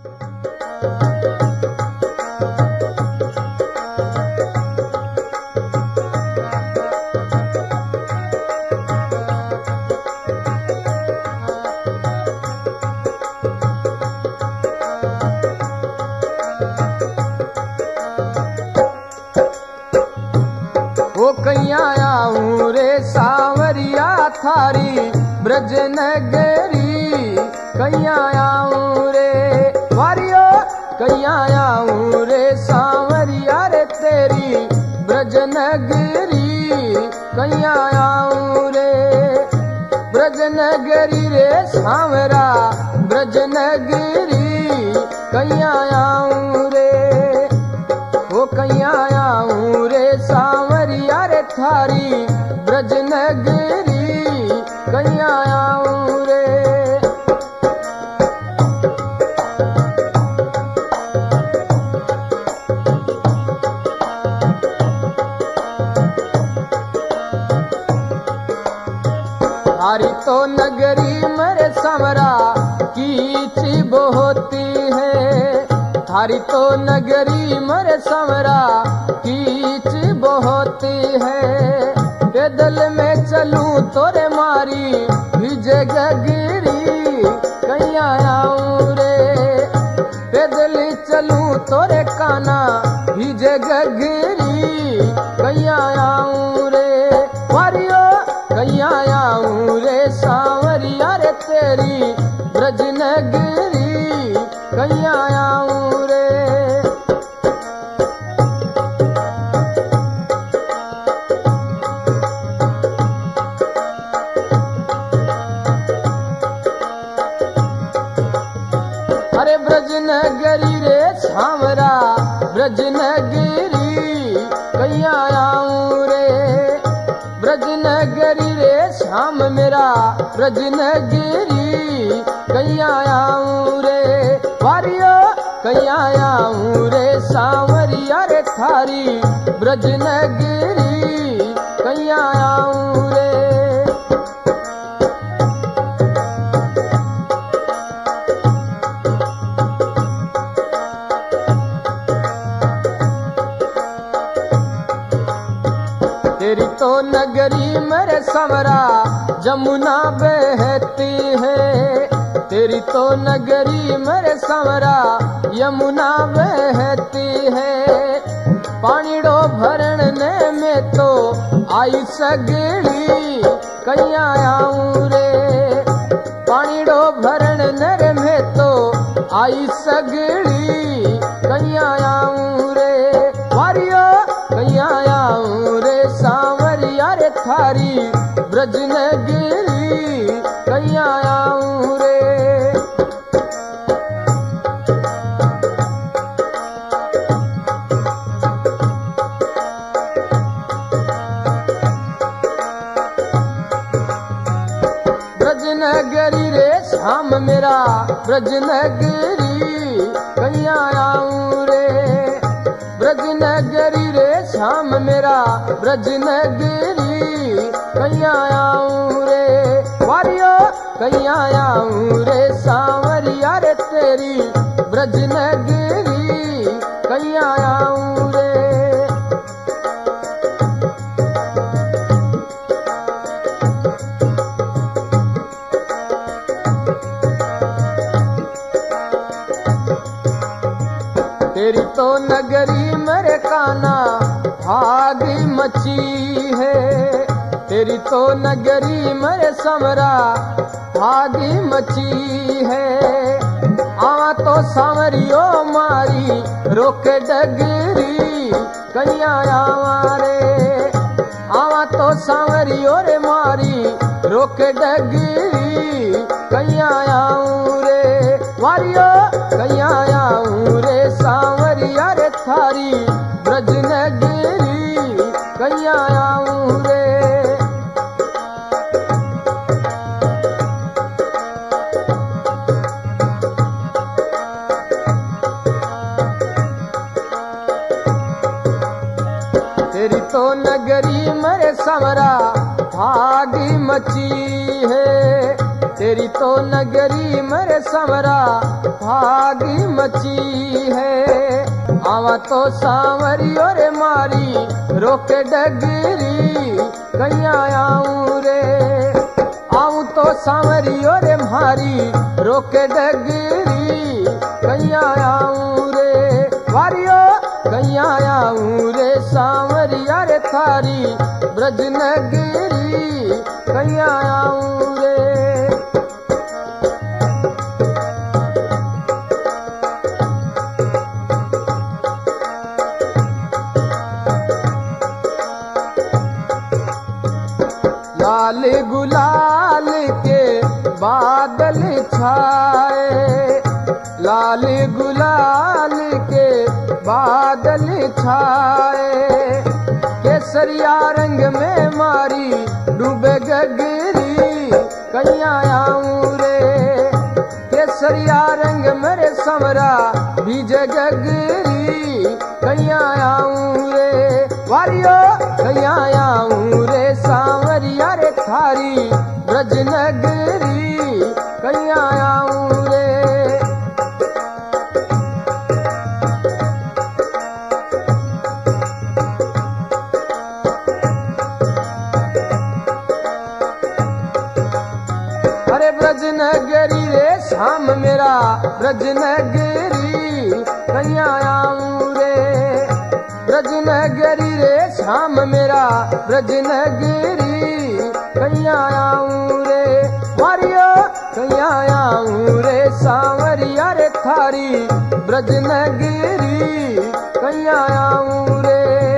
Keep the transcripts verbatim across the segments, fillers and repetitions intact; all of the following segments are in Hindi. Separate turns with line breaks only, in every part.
कैया आऊं रे सावरिया थारी ब्रज नगरी, कैया आऊं रे वारियो, कैया आऊं रे सावरिया रे तेरी ब्रज नगरी, कैया आऊं रे ब्रज नगरी रे सावरा ब्रज नगरी, कैया आऊं रे ओ कैया आऊं रे सावरिया रे थारी ब्रज नगरी, कैया आऊं रे। थारी तो नगरी मेरे समरा कीच होती है, थारी तो नगरी मरे समरा कीच होती है, पैदल में चलूं तोरे मारी भिजे गिरी, कैया आऊं रे पैदल चलूं तोरे काना भिजे गिरी, कैया आऊं रे वारियो, कैया आऊं रे सावरिया रे तेरी ब्रज नगरी, कैया आऊं रे। अरे ब्रज नगरी रे सावरा ब्रज नगरी, कैया आऊं रे ब्रज नगरी रे श्याम मेरा ब्रज नगरी, कैया आऊं रे वारियो, कैया आऊं रे सावरिया रे थारी ब्रज नगरी, कैया आऊं रे। तेरी तो नगरी मेरे समरा जमुना बहती है, तेरी तो नगरी मेरे समरा यमुना बहती है, पानीड़ो भरने में तो आई सगड़ी, कैया आऊं रे पानीड़ो भरने में तो आई सगड़ी, कैया आऊं रे वारियो, कैया आऊं रे सावरिया रे थारी ब्रज नगरी, कैया आऊं रे। ब्रज नगरी रे श्याम मेरा ब्रज नगरी, कैया आऊं रे ब्रज नगरी रे श्याम मेरा ब्रज नगरी, कैया आऊं रे वारियो, कैया आऊं रे सावरिया रे तेरी ब्रज नगरी, कैया आऊं रे। तेरी तो नगरी मेरे काना भागी मची है, तेरी तो नगरी मेरे समरा भागी मची है, आवा तो सावरियो मारी रोक डगरी, कैया आवा रे आवा तो सावरियो रे मारी रोक डगरी, कैया आऊं रे वारियो, कैया आऊं रे सावरिया रे थारी ब्रज नगरी, कैया आऊं रे। तेरी तो नगरी मेरे समरा भागी मची है, तेरी तो नगरी मेरे समरा भागी मची है। आवा तो सांवरी और मारी रोके डगरी कैया आऊं रे। आऊं तो सांवरी और मारी रोके डगरी कैया आऊं रे। वारियो कैया आऊं रे सांवरिया रे थारी ब्रज नगरी कैया आऊं रे। लाल गुलाल के बादल छाए, लाल गुलाल के बादल छाए। केसरिया रंग में मारी डूबे गगरी कैया आऊं रे। केसरिया रंग मेरे समरा भीजे गगरी कैया आऊं रे। वारियो कैया आऊं रे सांवरिया रे थारी ब्रज नगरी कैया आऊं रे। अरे ब्रज नगरी रे श्याम मेरा ब्रज नगरी कैया आऊं रे। ब्रज नगरी रे श्याम मेरा ब्रज नगरी कैया आऊं रे। मारियो कैया आऊं रे सांवरिया रे थारी ब्रज नगरी कैया आऊं रे।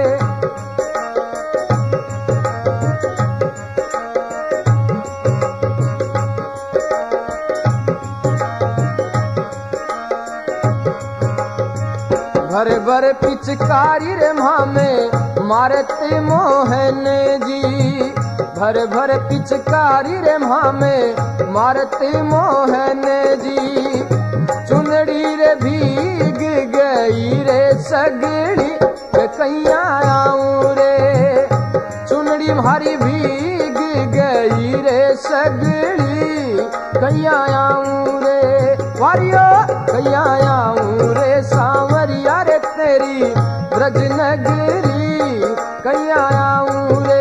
भर भर पिचकारी रे मामे मारते मोहन जी। भर भर पिचकारी रे मामे मारते मोहन जी। चुनड़ी रे भीग गई रे सगड़ी कैया आऊं रे। चुनड़ी मारी भीग गई रे सगड़ी कैया आऊं रे। वारियो कैया आऊं रे सांवरिया रे तेरी ब्रज नगरी कैया आऊं रे।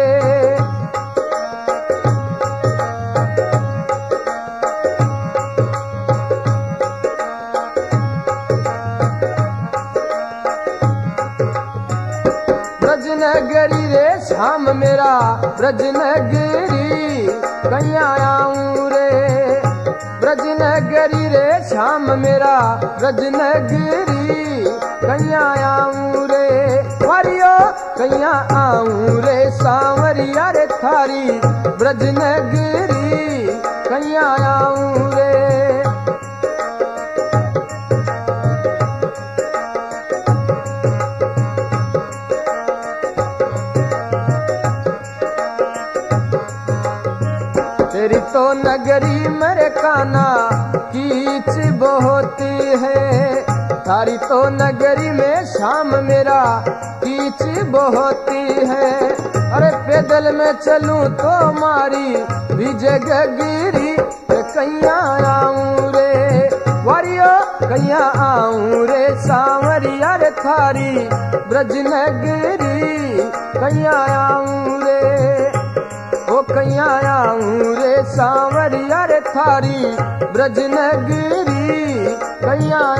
ब्रज नगरी रे श्याम मेरा ब्रज नगरी कैया आऊं रे। ब्रज नगरी रे श्याम मेरा ब्रज नगरी कैया आऊं रे। वारियो कैया आऊं रे सांवरिया रे थारी ब्रज नगरी कैया आऊं रे। तेरी तो नगरी मेरे काना कीच बहुत है। थारी तो नगरी में श्याम मेरा कीच बहुत है। अरे पैदल में चलूं तो मारी विजय गिरी कैया आऊं रे। वारियो कैया आऊं रे सांवरिया रे थारी ब्रज नगरी कैया आऊं रे। ओ कैया आऊं रे सांवरिया रे थारी ब्रज नगरी कैया